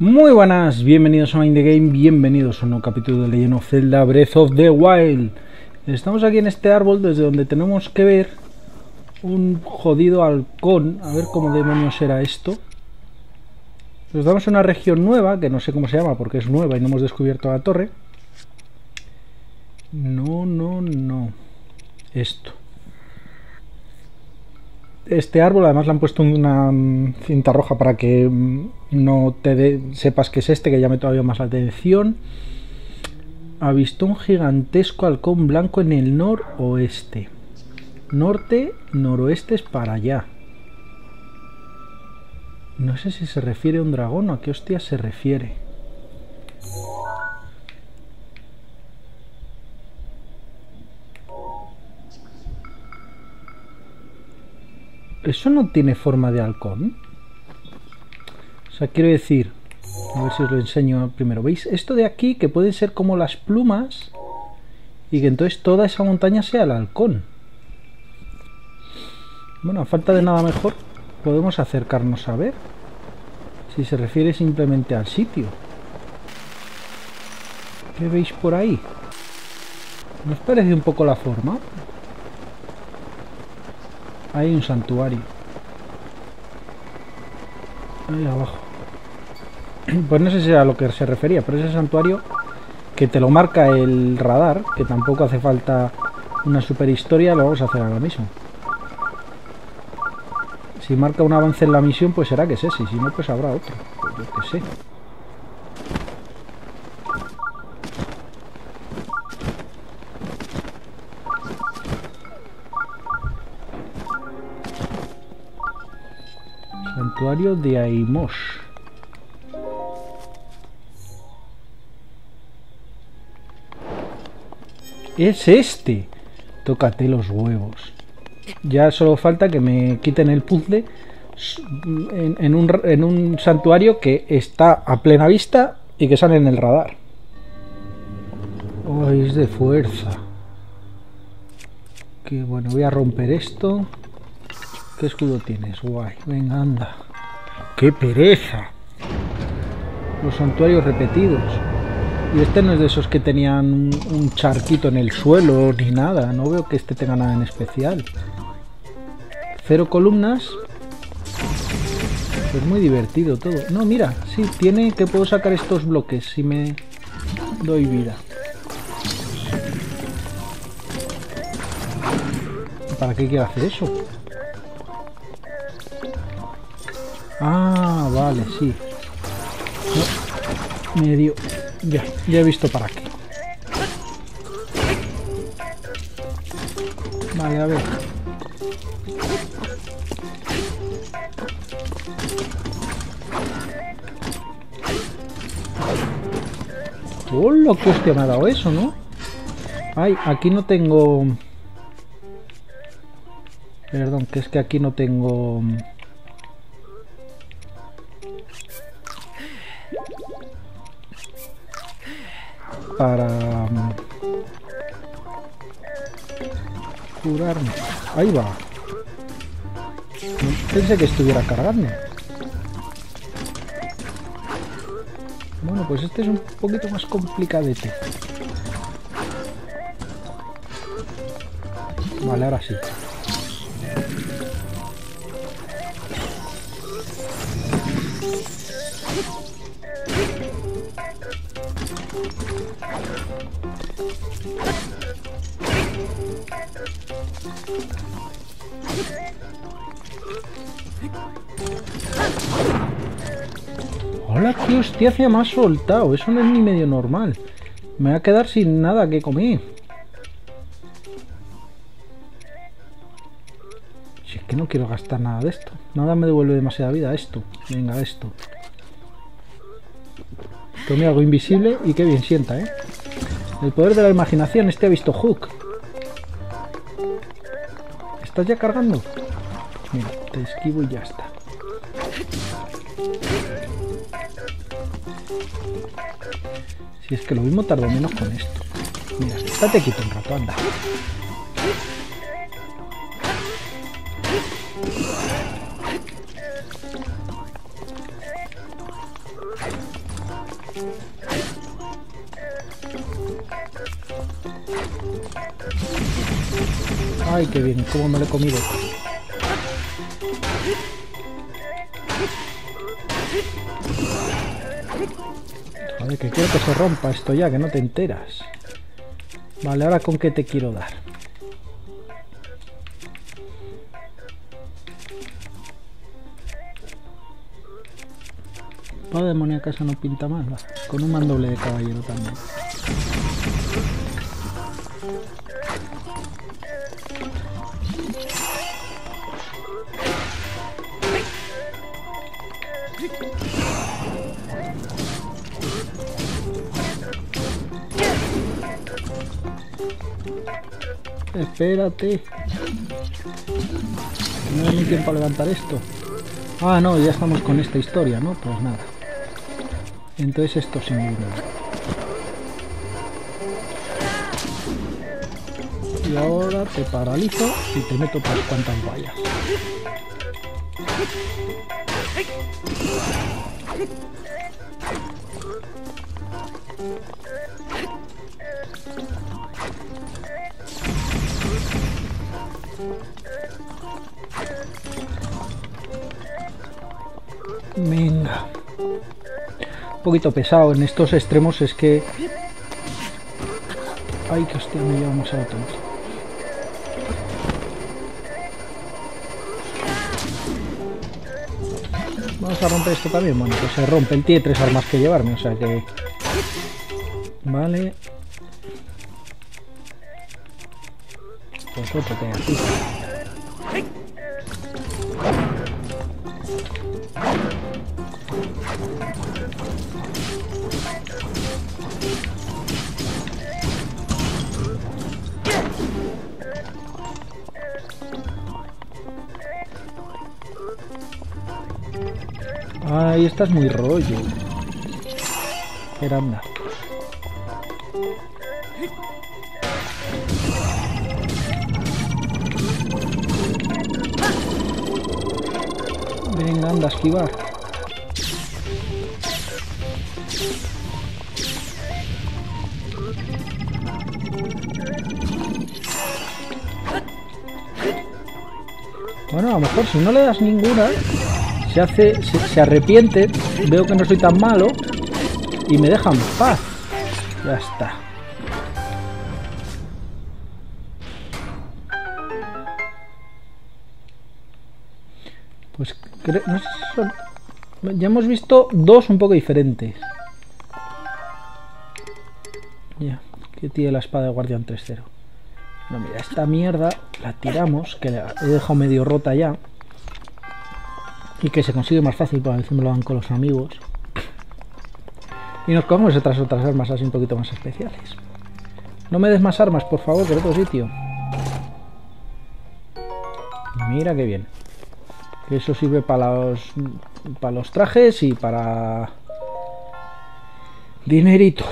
Muy buenas, bienvenidos a Mind the Game, bienvenidos a un nuevo capítulo de Legend of Zelda Breath of the Wild. Estamos aquí en este árbol desde donde tenemos que ver un jodido halcón. A ver cómo demonios era esto. Nos damos a una región nueva, que no sé cómo se llama porque es nueva y no hemos descubierto la torre. No. Esto. Este árbol además le han puesto una cinta roja para que no sepas que es este, que llame todavía más la atención. Avistó un gigantesco halcón blanco en el noroeste. Norte, noroeste es para allá. No sé si se refiere a un dragón o a qué hostia se refiere. ¿Eso no tiene forma de halcón? O sea, quiero decir... A ver si os lo enseño primero. ¿Veis? Esto de aquí, que pueden ser como las plumas, y que entonces toda esa montaña sea el halcón. Bueno, a falta de nada mejor, podemos acercarnos a ver si se refiere simplemente al sitio. ¿Qué veis por ahí? ¿No os parece un poco la forma? Hay un santuario. Ahí abajo. Pues no sé si era a lo que se refería, pero ese santuario que te lo marca el radar, que tampoco hace falta una super historia, lo vamos a hacer ahora mismo. Si marca un avance en la misión, pues será que es ese, y si no, pues habrá otro. Pues yo qué sé. Santuario de Aimosh. Es este. Tócate los huevos. Ya solo falta que me quiten el puzzle en un santuario que está a plena vista y que sale en el radar. Oh, es de fuerza. Que bueno, voy a romper esto. ¿Qué escudo tienes? Guay, venga, anda. ¡Qué pereza! Los santuarios repetidos. Y este no es de esos que tenían un charquito en el suelo ni nada. No veo que este tenga nada en especial. 0 columnas. Es muy divertido todo. No, mira, sí, tiene que puedo sacar estos bloques si me doy vida. ¿Para qué quiero hacer eso? Ah, vale, sí. No, medio. Ya he visto para qué. Vale, a ver. ¡Hola! ¡Qué hostia me ha dado eso!, ¿no? Ay, aquí no tengo... Perdón, que es que aquí no tengo... Para... curarme. Ahí va. Pensé que estuviera cargando. Bueno, pues este es un poquito más complicadete. Vale, ahora sí. Hola, qué hostia me ha soltado. Eso no es ni medio normal. Me voy a quedar sin nada que comer. Si es que no quiero gastar nada de esto. Nada me devuelve demasiada vida esto. Venga, esto. Tomé algo invisible y qué bien sienta, ¿eh? El poder de la imaginación. Este ha visto Hook. ¿Estás ya cargando? Mira, te esquivo y ya está. Si es que lo mismo tardo menos con esto. Mira, estate quieto un rato, anda. Ay, qué bien, cómo me lo he comido. Joder, que quiero que se rompa esto ya, que no te enteras. Vale, ahora ¿con qué te quiero dar? Espada demoníaca, esa no pinta mal, va. Con un mandoble de caballero también. Espérate. No da ni tiempo a levantar esto. Ah, no, ya estamos con esta historia, ¿no? Pues nada. Entonces esto sin duda. Y ahora te paralizo y te meto por cuantas vallas. Venga. Un poquito pesado en estos extremos es que... Ay, que hostia, me llevamos a la tonta. Vamos a romper esto también. Bueno, pues se rompe. Él tiene 3 armas que llevarme, o sea que... Vale. Pues otro pedacito. Ay, esta es muy rollo. Espera, anda. Venga, anda, esquivar. Bueno, a lo mejor si no le das ninguna, se arrepiente, veo que no soy tan malo y me deja en paz. Ya está. Pues no sé si son... Ya hemos visto 2 un poco diferentes. Ya, que tiene la espada de guardián 3-0. No, mira, esta mierda la tiramos, que la he dejado medio rota ya. Y que se consigue más fácil, por veces me lo dan con los amigos. Y nos cogemos otras armas así un poquito más especiales. No me des más armas, por favor, que en otro sitio. Mira qué bien. Que eso sirve para los trajes y para... dinerito.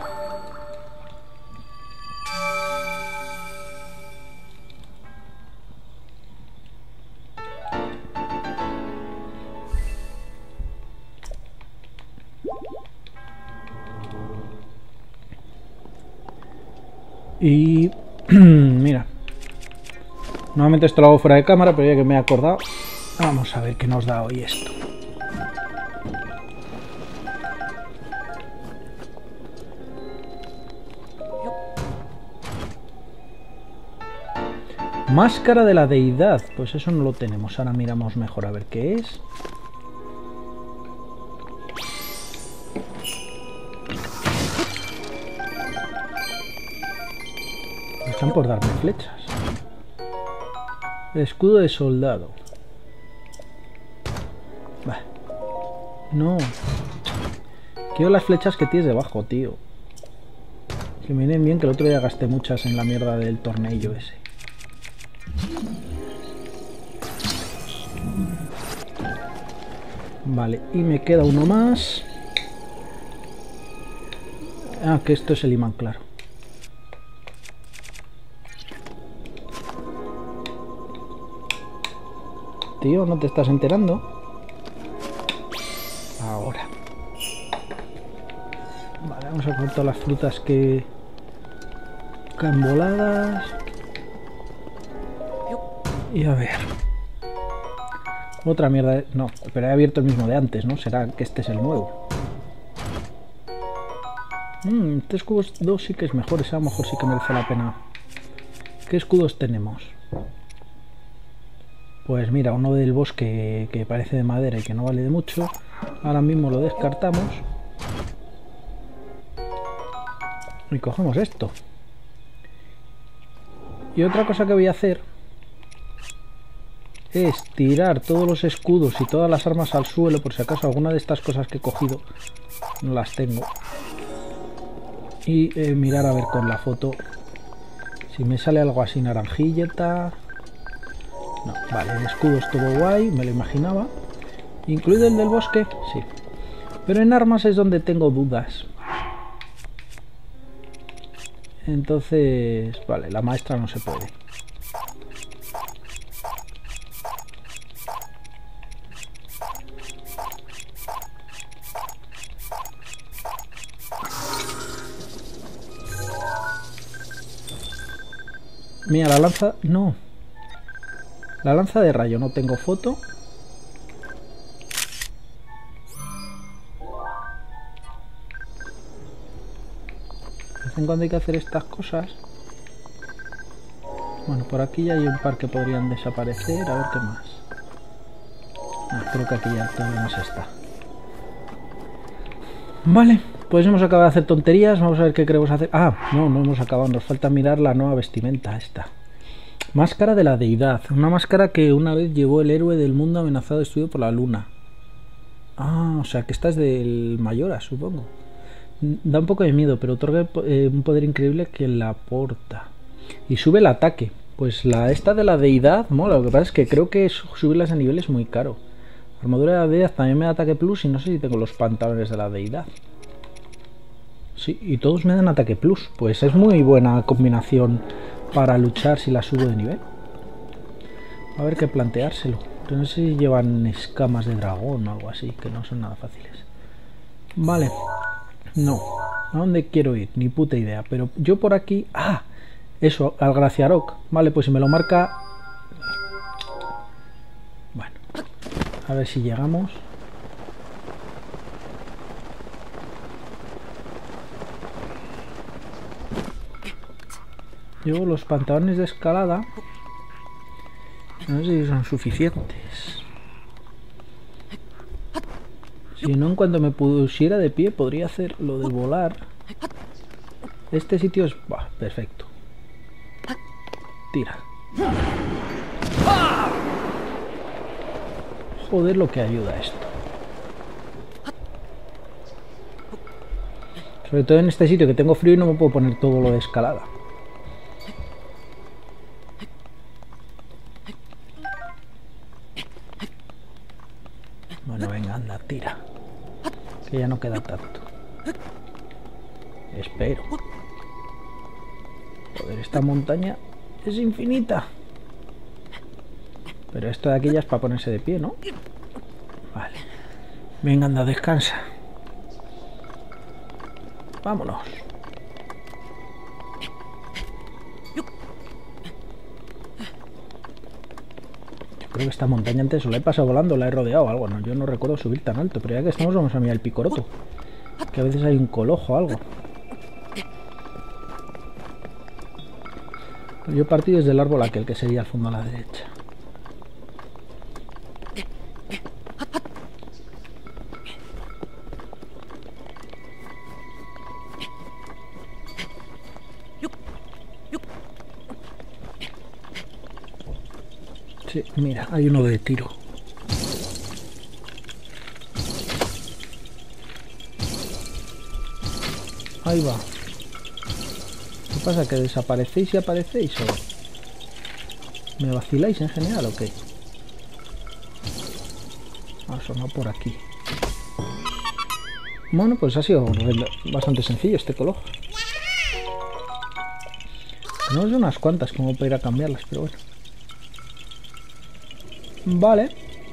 Y mira, nuevamente esto lo hago fuera de cámara, pero ya que me he acordado, vamos a ver qué nos da hoy esto. Máscara de la deidad, pues eso no lo tenemos. Ahora miramos mejor a ver qué es. Están por darme flechas. Escudo de soldado. Bah. No. Quiero las flechas que tienes debajo, tío. Que me vienen bien, que el otro día gasté muchas en la mierda del tornillo ese. Vale, y me queda uno más. Ah, que esto es el imán, claro. Tío, ¿no te estás enterando? Ahora. Vale, vamos a coger todas las frutas que caen voladas. Y a ver. Otra mierda. No, pero he abierto el mismo de antes, ¿no? Será que este es el nuevo. Este escudo 2 sí que es mejor. Ese a lo mejor sí que merece la pena. ¿Qué escudos tenemos? Pues mira, uno del bosque que parece de madera y que no vale de mucho. Ahora mismo lo descartamos. Y cogemos esto. Y otra cosa que voy a hacer es tirar todos los escudos y todas las armas al suelo, por si acaso alguna de estas cosas que he cogido no las tengo. Y mirar a ver con la foto si me sale algo así naranjilleta. No, vale, el escudo estuvo guay, me lo imaginaba. ¿Incluido el del bosque? Sí. Pero en armas es donde tengo dudas. Entonces, vale, la maestra no se puede. Mira, la lanza... No. La lanza de rayo, no tengo foto. De vez en cuando hay que hacer estas cosas. Bueno, por aquí ya hay un par que podrían desaparecer. A ver qué más. Creo que aquí ya todo lo más está. Vale, pues hemos acabado de hacer tonterías. Vamos a ver qué queremos hacer. No hemos acabado. Nos falta mirar la nueva vestimenta esta. Máscara de la deidad. Una máscara que una vez llevó el héroe del mundo amenazado destruido por la luna. O sea que esta es del Mayora, supongo. Da un poco de miedo, pero otorga un poder increíble que la aporta. Y sube el ataque. Pues esta de la deidad mola. Lo que pasa es que creo que subirlas a nivel es muy caro. Armadura de la deidad también me da ataque plus y no sé si tengo los pantalones de la deidad. Sí, y todos me dan ataque plus. Pues es muy buena combinación para luchar si la subo de nivel. A ver qué planteárselo. No sé si llevan escamas de dragón o algo así, que no son nada fáciles. Vale. No. ¿A dónde quiero ir? Ni puta idea. Pero yo por aquí... Eso, al Glaciarok. Vale, pues si me lo marca... Bueno. A ver si llegamos. Llevo los pantalones de escalada. No sé si son suficientes. Si no, en cuanto me pusiera de pie, podría hacer lo de volar. Este sitio es... perfecto. Tira. Joder, lo que ayuda esto. Sobre todo en este sitio que tengo frío y no me puedo poner todo lo de escalada. Bueno, venga, anda, tira. Que ya no queda tanto. Espero. Joder, esta montaña es infinita. Pero esto de aquí ya es para ponerse de pie, ¿no? Vale. Venga, anda, descansa. Vámonos. Creo que esta montaña antes la he pasado volando, la he rodeado o algo. No, yo no recuerdo subir tan alto, pero ya que estamos vamos a mirar el picoroto. Que a veces hay un colojo o algo. Yo partí desde el árbol aquel que sería al fondo a la derecha. Sí, mira, hay uno de tiro. Ahí va. ¿Qué pasa? ¿Que desaparecéis y aparecéis o me vaciláis en general o qué? Sonó por aquí. Bueno, pues ha sido bastante sencillo este colojo. Tenemos unas cuantas como para ir a cambiarlas, pero bueno. Vale.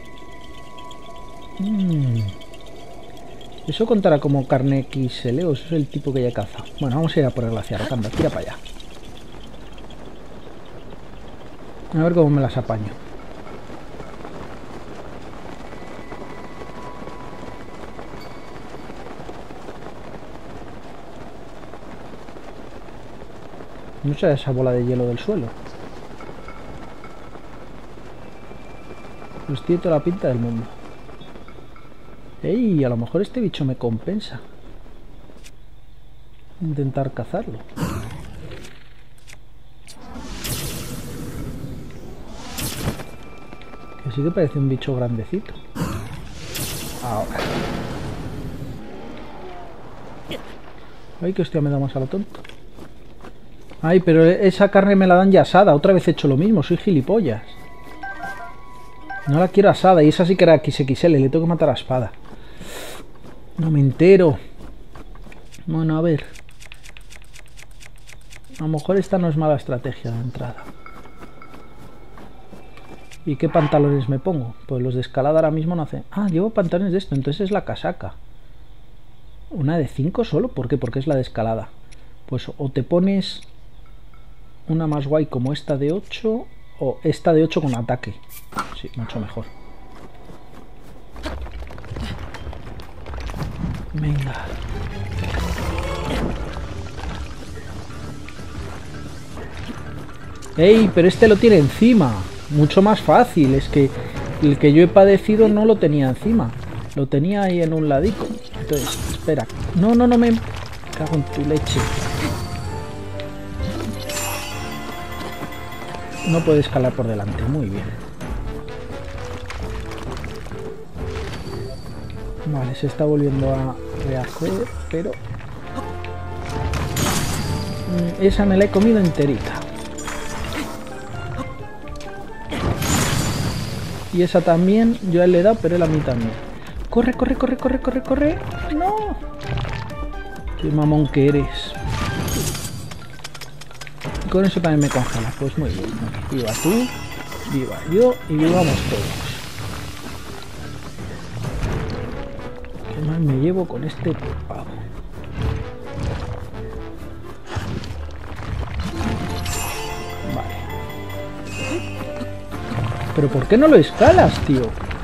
Eso contará como carne XL o eso es el tipo que ya caza. Bueno, vamos a ir a por el glaciar. Anda, tira para allá. A ver cómo me las apaño. No sé esa bola de hielo del suelo. Pues tiene toda la pinta del mundo. ¡Ey! A lo mejor este bicho me compensa. Intentar cazarlo. Que sí que parece un bicho grandecito. Ahora. Ay, que hostia me da más a lo tonto. Ay, pero esa carne me la dan ya asada. Otra vez he hecho lo mismo, soy gilipollas. No la quiero asada, y esa sí que era XXL, le tengo que matar a espada. No me entero. Bueno, a ver. A lo mejor esta no es mala estrategia de entrada. ¿Y qué pantalones me pongo? Pues los de escalada ahora mismo no hacen... Ah, llevo pantalones de esto, entonces es la casaca. ¿Una de 5 solo? ¿Por qué? Porque es la de escalada. Pues o te pones una más guay como esta de 8... o esta de 8 con ataque. Sí, mucho mejor. Venga. ¡Ey! Pero este lo tiene encima. Mucho más fácil. Es que el que yo he padecido no lo tenía encima. Lo tenía ahí en un ladico. Entonces, espera. No, no, no me... cago en tu leche. No puede escalar por delante. Muy bien. Vale, se está volviendo a rehacer, pero... esa me la he comido enterita. Y esa también, yo a él le he dado, pero él a mí también. ¡Corre, corre, corre, corre, corre, corre! ¡No! ¡Qué mamón que eres! Y con eso también me congela. Pues muy bien. Viva tú, viva yo y vivamos todos. ¿Qué más me llevo con este pavo? Vale. ¿Pero por qué no lo escalas, tío?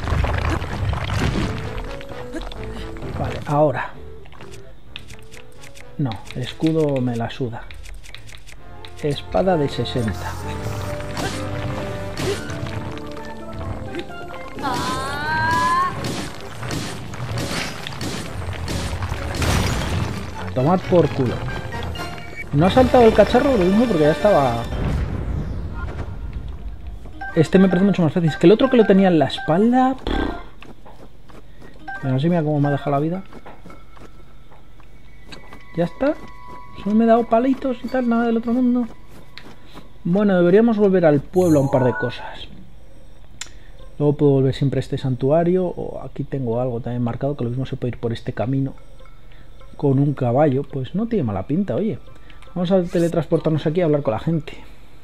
Vale, ahora. No, escudo me la suda. Espada de 60. A tomar por culo. No ha saltado el cacharro, lo mismo porque ya estaba... Este me parece mucho más fácil. Es que el otro que lo tenía en la espalda... Pero no sé, mira cómo me ha dejado la vida. Ya está. Solo me he dado palitos y tal, nada del otro mundo. Bueno, deberíamos volver al pueblo a un par de cosas. Luego puedo volver siempre a este santuario. O aquí tengo algo también marcado, que lo mismo se puede ir por este camino con un caballo. Pues no tiene mala pinta, oye. Vamos a teletransportarnos aquí a hablar con la gente.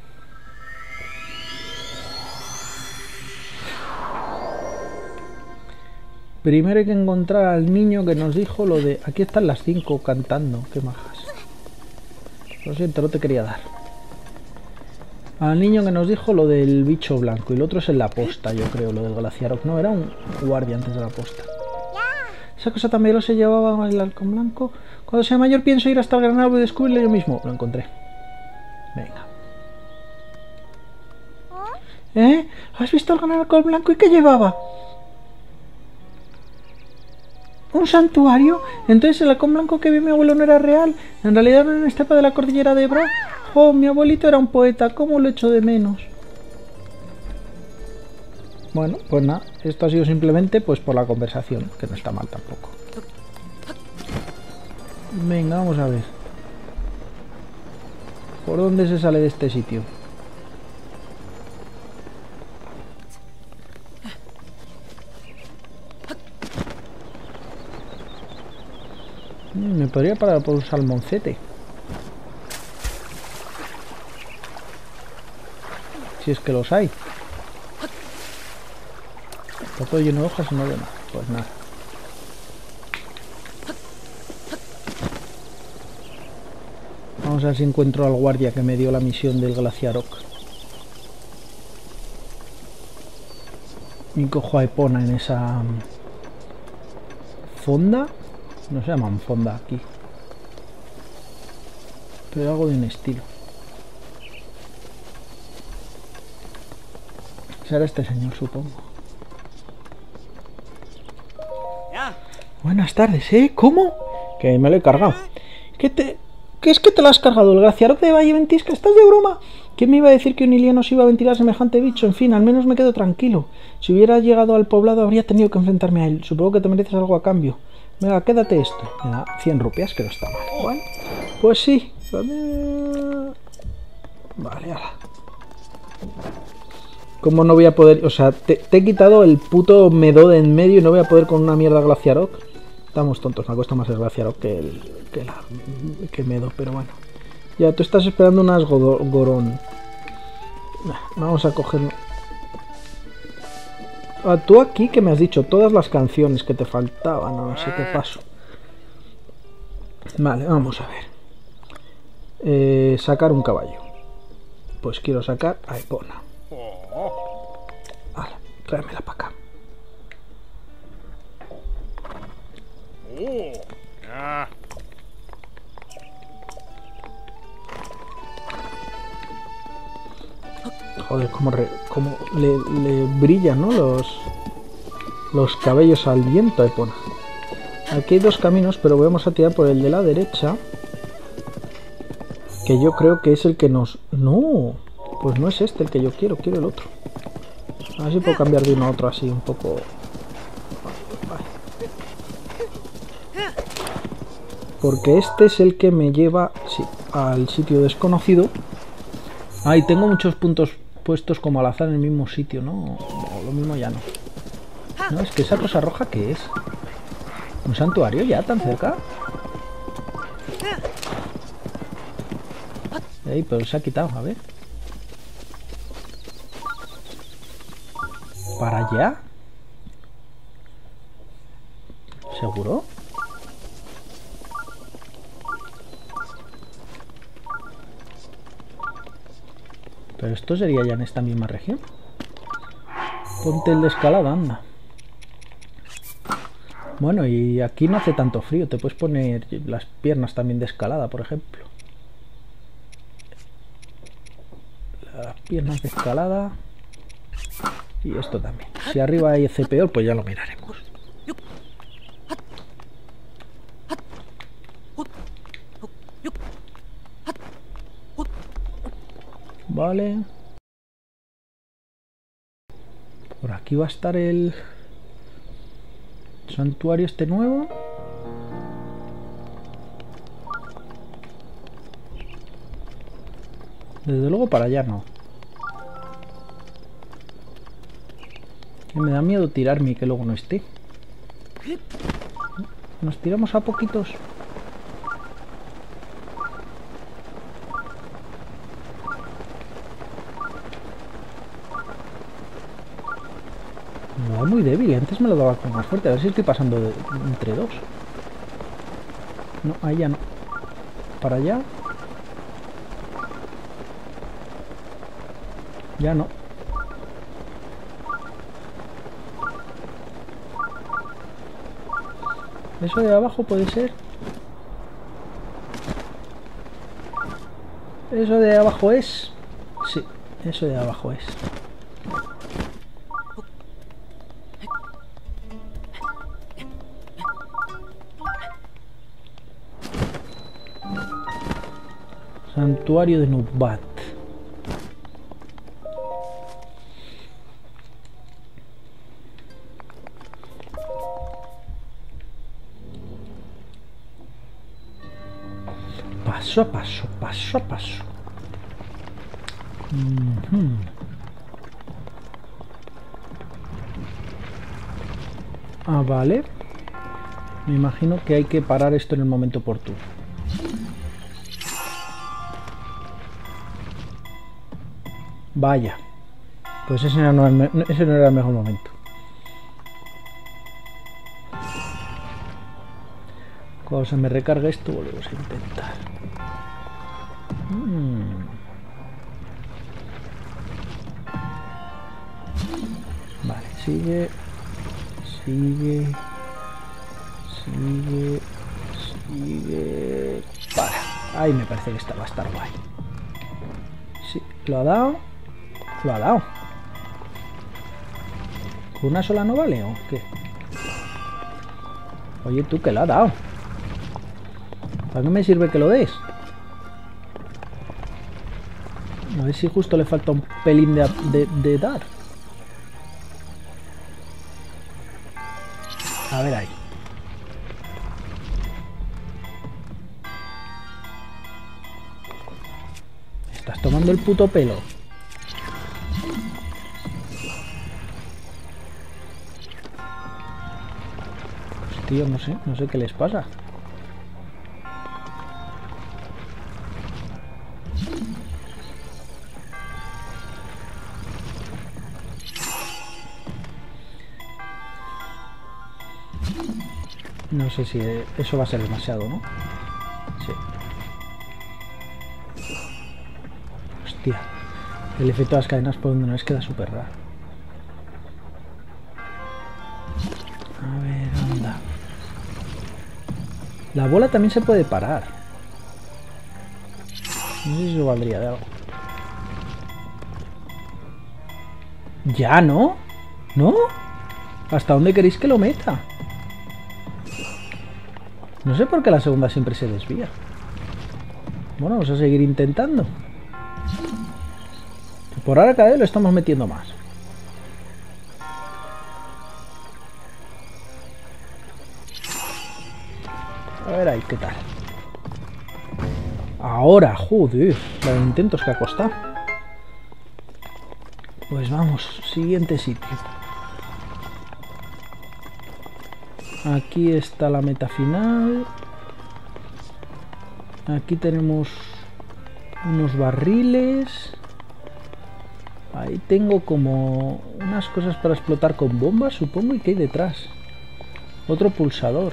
Primero hay que encontrar al niño que nos dijo lo de... Aquí están las 5 cantando, qué majas. Lo siento, no te quería dar. Al niño que nos dijo lo del bicho blanco. Y el otro es en la posta, yo creo, lo del glaciarok. No, era un guardia antes de la posta. Esa cosa también lo se llevaba el halcón blanco. Cuando sea mayor pienso ir hasta el gran árbol y descubrirlo yo mismo. Lo encontré. Venga. ¿Eh? ¿Has visto el gran halcón blanco y qué llevaba? ¿Un santuario? Entonces el halcón blanco que vio mi abuelo no era real. En realidad era una estepa de la cordillera de Ebra. Oh, mi abuelito era un poeta. ¿Cómo lo echo de menos? Bueno, pues nada. Esto ha sido simplemente pues por la conversación, que no está mal tampoco. Venga, vamos a ver. ¿Por dónde se sale de este sitio? Me podría parar por un salmoncete. Si es que los hay. Está todo lleno de hojas y no veo nada. Pues nada. Vamos a ver si encuentro al guardia que me dio la misión del glaciarok. Y cojo a Epona en esa fonda. No se llaman fonda aquí, pero algo de un estilo. Será este señor, supongo. Buenas tardes, ¿eh? ¿Cómo? Que me lo he cargado. ¿Qué es que te lo has cargado? ¿El glaciar de Valle Ventisca? ¿Estás de broma? ¿Quién me iba a decir que un iliano se iba a ventilar semejante bicho? En fin, al menos me quedo tranquilo. Si hubiera llegado al poblado habría tenido que enfrentarme a él. Supongo que te mereces algo a cambio. Venga, quédate esto. Me da 100 rupias, que no está mal. Bueno, pues sí. Vale, ala. ¿Cómo no voy a poder? O sea, te he quitado el puto Medo de en medio y no voy a poder con una mierda Glaciarok. Estamos tontos, me cuesta más el Glaciarok que Medo, pero bueno. Ya, tú estás esperando unas Gorón. Vamos a cogerlo. Tú aquí que me has dicho todas las canciones que te faltaban, no sé qué paso. Vale, vamos a ver. Sacar un caballo. Pues quiero sacar a Epona. Vale, tráemela para acá. Joder, cómo le brillan, ¿no? Los cabellos al viento a Epona. Aquí hay dos caminos, pero vamos a tirar por el de la derecha. Que yo creo que es el que nos... No, pues no es este el que yo quiero el otro. A ver si puedo cambiar de uno a otro así un poco... Vale. Porque este es el que me lleva al sitio desconocido. Ay, tengo muchos puntos puestos como al azar en el mismo sitio, ¿no? O lo mismo ya no. No, es que esa cosa roja, ¿qué es? ¿Un santuario ya tan cerca? Ey, pero se ha quitado, a ver. ¿Para allá? ¿Seguro? Pero esto sería ya en esta misma región. Ponte el de escalada, anda. Bueno, y aquí no hace tanto frío. Te puedes poner las piernas también de escalada, por ejemplo. Las piernas de escalada. Y esto también. Si arriba hay peor, pues ya lo miraremos. Vale. Por aquí va a estar el santuario este nuevo. Desde luego para allá no. Me da miedo tirarme y que luego no esté. Nos tiramos a poquitos. Me da muy débil. Antes me lo daba con más fuerte. A ver si estoy pasando entre dos. No, ahí ya no. Para allá. Ya no. ¿Eso de abajo puede ser? ¿Eso de abajo es? Sí, eso de abajo es. Santuario de Nubat. Paso a paso, paso a paso. Ah, vale. Me imagino que hay que parar esto en el momento oportuno. Vaya. Pues ese no era el mejor momento. Cuando se me recargue esto, volvemos a intentar. Vale, sigue. Sigue. Sigue. Sigue. Para. Ahí me parece que esta va a estar guay. Sí, lo ha dado. Lo ha dado. ¿Con una sola no vale o qué? Oye, tú, que lo ha dado. ¿Para qué me sirve que lo des? A ver si justo le falta un pelín de dar. A ver ahí. Me estás tomando el puto pelo. Pues tío, no sé qué les pasa. No sé si eso va a ser demasiado, ¿no? Sí. Hostia. El efecto de las cadenas por donde no es queda súper raro. A ver, anda. La bola también se puede parar. No sé si eso valdría de algo. ¿Ya no? ¿No? ¿Hasta dónde queréis que lo meta? No sé por qué la segunda siempre se desvía. Bueno, vamos a seguir intentando. Por ahora cada vez lo estamos metiendo más. A ver ahí, ¿qué tal? Ahora, joder, la de intentos que ha costado. Pues vamos, siguiente sitio. Aquí está la meta final. Aquí tenemos unos barriles. Ahí tengo como unas cosas para explotar con bombas, supongo. ¿Y qué hay detrás? Otro pulsador.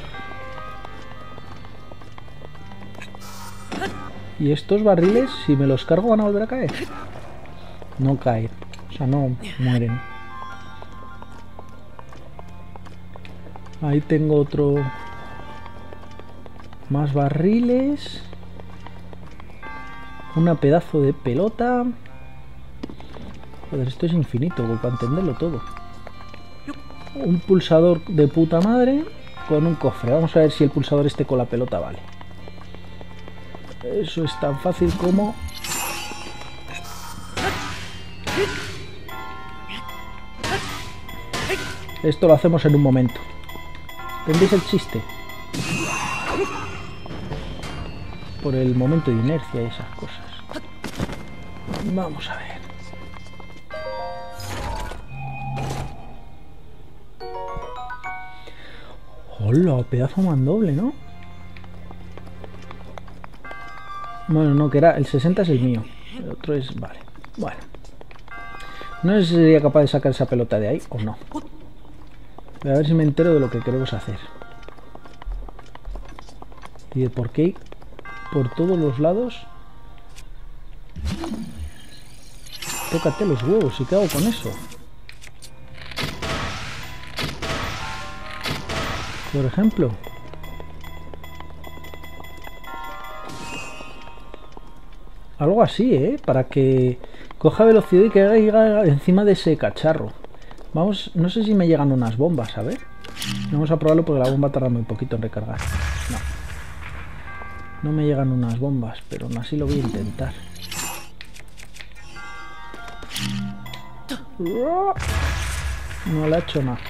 Y estos barriles, si me los cargo, van a volver a caer. No caen. O sea, no mueren. Ahí tengo otro. Más barriles. Una pedazo de pelota. Joder, esto es infinito, para entenderlo todo. Un pulsador de puta madre con un cofre. Vamos a ver si el pulsador este con la pelota vale. Eso es tan fácil como... Esto lo hacemos en un momento. ¿Entendéis el chiste? Por el momento de inercia y esas cosas. Vamos a ver. ¡Hola! Pedazo mandoble, ¿no? Bueno, no, que era... El 60 es el mío. El otro es... Vale. Bueno. No sé si sería capaz de sacar esa pelota de ahí o no. Voy a ver si me entero de lo que queremos hacer. Y de por qué por todos los lados... Tócate los huevos. ¿Y qué hago con eso? Por ejemplo... Algo así, ¿eh? Para que coja velocidad y que caiga encima de ese cacharro. Vamos, no sé si me llegan unas bombas, a ver. Vamos a probarlo porque la bomba tarda muy poquito en recargar. No. No me llegan unas bombas, pero aún así lo voy a intentar. No le ha hecho nada.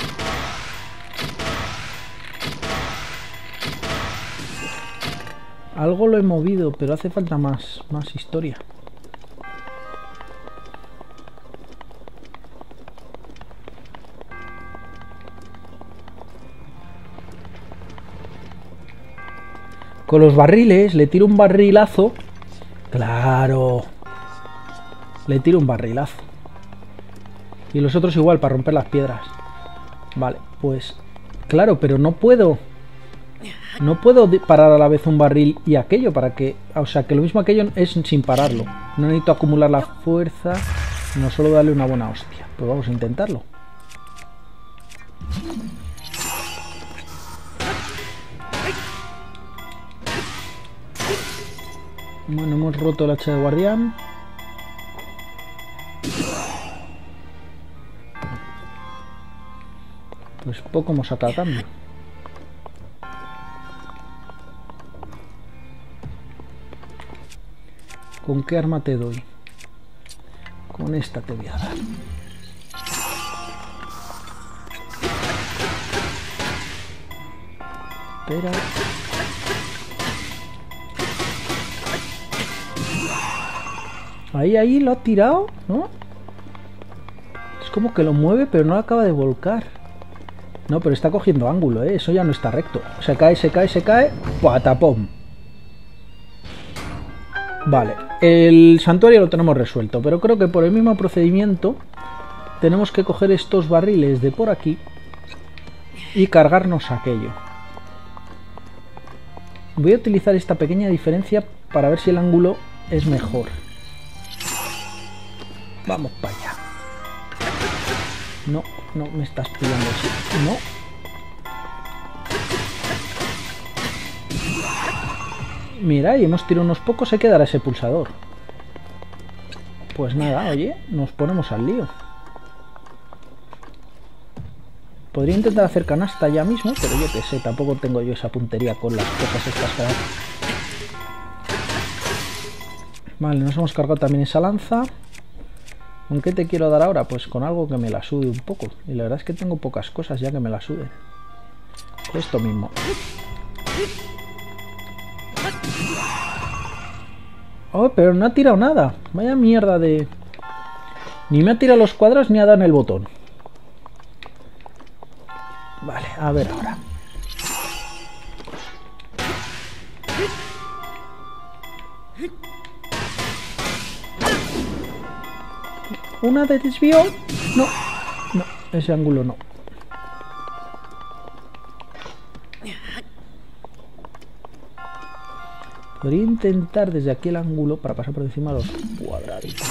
Algo lo he movido, pero hace falta más historia. Con los barriles le tiro un barrilazo. Claro. Le tiro un barrilazo. Y los otros igual, para romper las piedras. Vale, pues... Claro, pero no puedo... No puedo parar a la vez un barril y aquello para que... O sea, que lo mismo aquello es sin pararlo. No necesito acumular la fuerza, no solo darle una buena hostia. Pues vamos a intentarlo. Bueno, hemos roto el hacha de guardián. Pues poco hemos sacado a cambio. ¿Con qué arma te doy? Con esta te voy a dar. Espera. Ahí lo ha tirado, ¿no? Es como que lo mueve, pero no lo acaba de volcar. No, pero está cogiendo ángulo, ¿eh? Eso ya no está recto. Se cae, se cae, se cae. ¡Patapón! Vale, el santuario lo tenemos resuelto, pero creo que por el mismo procedimiento tenemos que coger estos barriles de por aquí y cargarnos aquello. Voy a utilizar esta pequeña diferencia para ver si el ángulo es mejor. Vamos para allá. No, no me estás pillando así. No. Mira, y hemos tirado unos pocos, se quedará ese pulsador. Pues nada, oye, nos ponemos al lío. Podría intentar hacer canasta ya mismo, pero yo qué sé, tampoco tengo yo esa puntería con las cosas estas que hago. Vale, nos hemos cargado también esa lanza. ¿Con qué te quiero dar ahora? Pues con algo que me la sude un poco. Y la verdad es que tengo pocas cosas ya que me la suden. Esto mismo. Oh, pero no ha tirado nada. Vaya mierda de... Ni me ha tirado los cuadros ni ha dado en el botón. Vale, a ver ahora. ¿Una de desvío? No, no, ese ángulo no. Podría intentar desde aquí el ángulo para pasar por encima de los cuadraditos.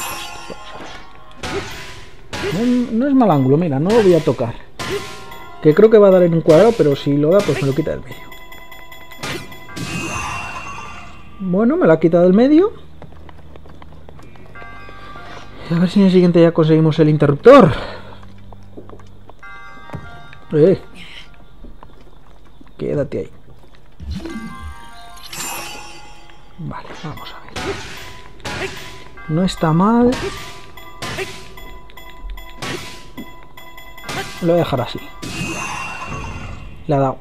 No es mal ángulo, mira, no lo voy a tocar. Que creo que va a dar en un cuadrado, pero si lo da, pues me lo quita del medio. Bueno, me lo ha quitado del medio. A ver si en el siguiente ya conseguimos el interruptor. Quédate ahí. Vale, vamos a ver. No está mal. Lo voy a dejar así. Le ha dado.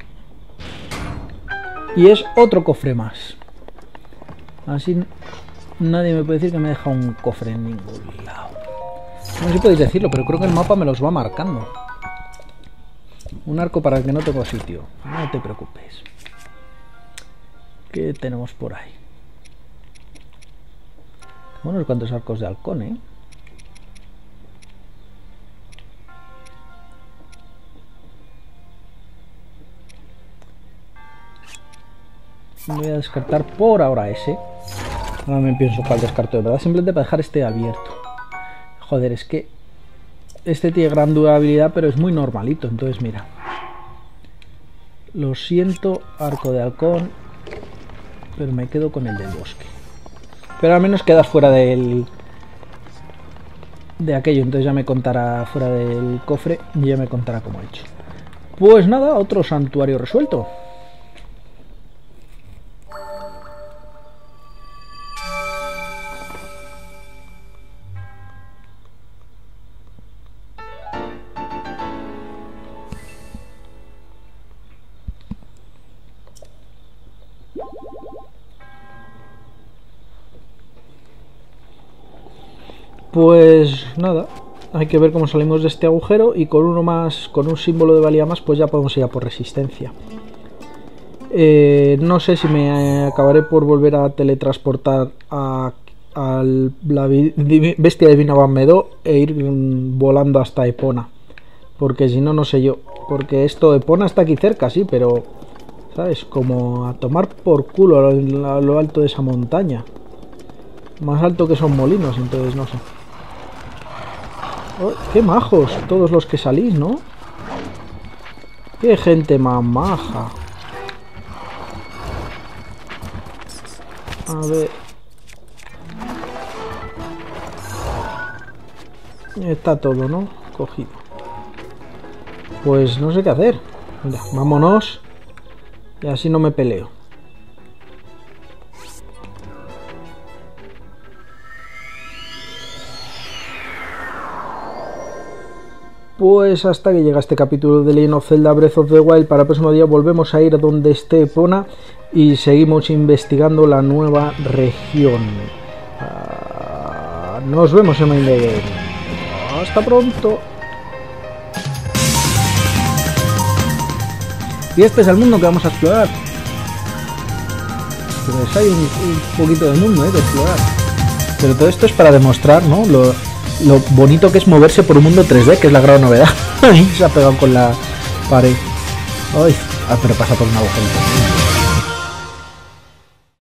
Y es otro cofre más. Así nadie me puede decir que me deja un cofre en ningún lado. No sé si podéis decirlo, pero creo que el mapa me los va marcando. Un arco para el que no tengo sitio. No te preocupes. ¿Qué tenemos por ahí? Bueno, unos cuantos arcos de halcón, ¿eh? Voy a descartar por ahora ese. Ahora me pienso cuál descarto de verdad. Simplemente para dejar este abierto. Joder, es que este tiene gran durabilidad, pero es muy normalito. Entonces, mira. Lo siento, arco de halcón. Pero me quedo con el del bosque. Pero al menos quedas fuera del... de aquello. Entonces ya me contará fuera del cofre. Y ya me contará cómo he hecho. Pues nada, otro santuario resuelto. Pues nada, hay que ver cómo salimos de este agujero y con uno más, con un símbolo de valía más, pues ya podemos ir a por resistencia. No sé si me acabaré por volver a teletransportar a la bestia divina Van Medo e ir volando hasta Epona. Porque si no, no sé yo. Porque esto, Epona está aquí cerca, sí, pero... ¿sabes? Como a tomar por culo a lo alto de esa montaña. Más alto que son molinos, entonces no sé. Oh, qué majos todos los que salís, ¿no? Qué gente más maja. A ver. Está todo, ¿no? Cogido. Pues no sé qué hacer. Mira, vámonos. Y así no me peleo. Pues hasta que llega este capítulo de Legend of Zelda Breath of the Wild. Para el próximo día volvemos a ir donde esté Epona y seguimos investigando la nueva región. Nos vemos en Main Game. Hasta pronto. Y este es el mundo que vamos a explorar. Pues hay un poquito de mundo de explorar. Pero todo esto es para demostrar, ¿no? Lo bonito que es moverse por un mundo 3D, que es la gran novedad. Ahí se ha pegado con la pared. Ay, pero pasa por un agujero.